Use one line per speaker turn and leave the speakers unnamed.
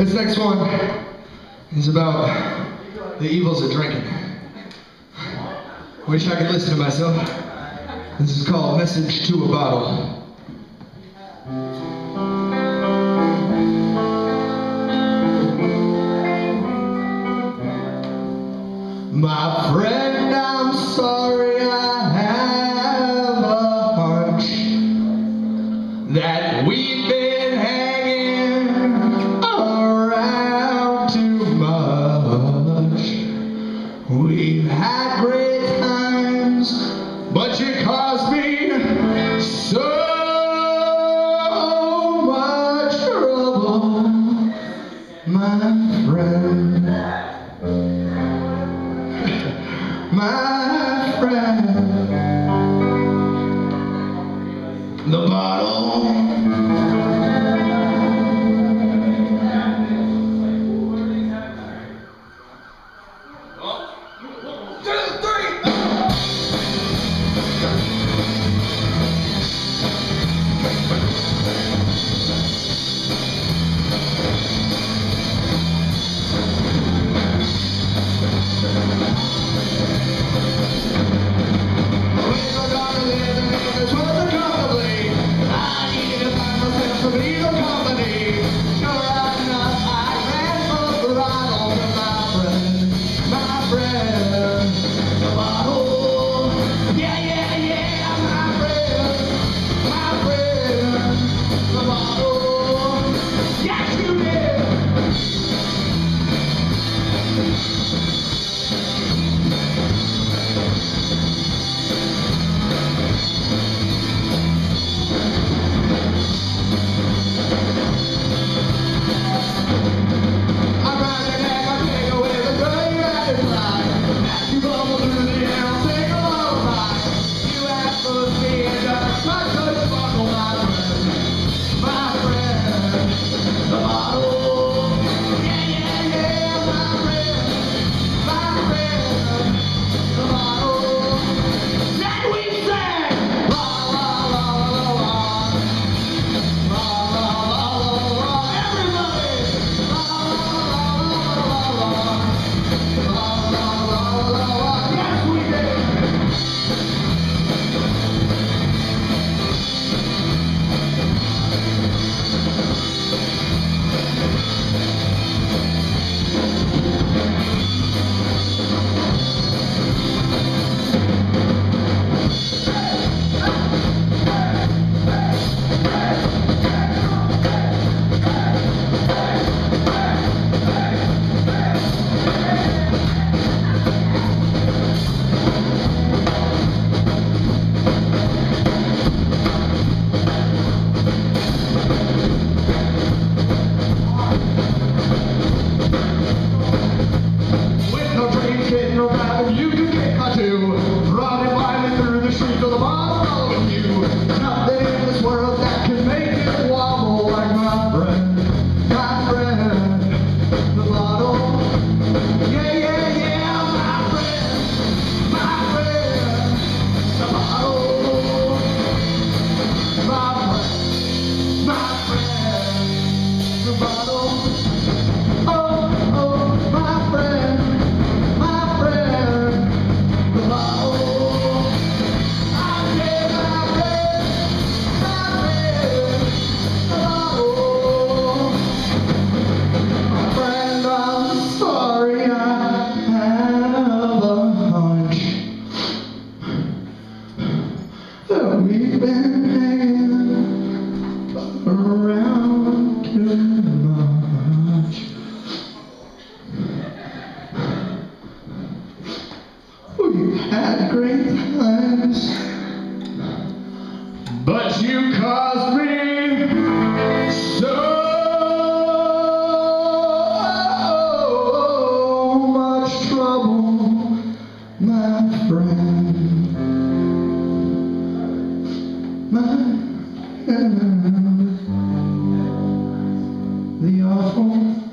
This next one is about the evils of drinking. Wish I could listen to myself. This is called Message to a Bottle. My friend, I'm sorry, I have a hunch that we've been hanging around too much. We've had great times, but you caused me so much trouble, my friend. My friend, the bottle. 1, 2, 3. You can get my two, running blindly through the streets of the bottle, following you. Nothing in this world that can make it wobble like my friend, the bottle. Yeah, yeah, yeah, my friend, the bottle. My friend, the bottle. Oh, oh, my friend. We've been hanging around too much. We've had great times, but you caused me so much trouble, my friend. The awful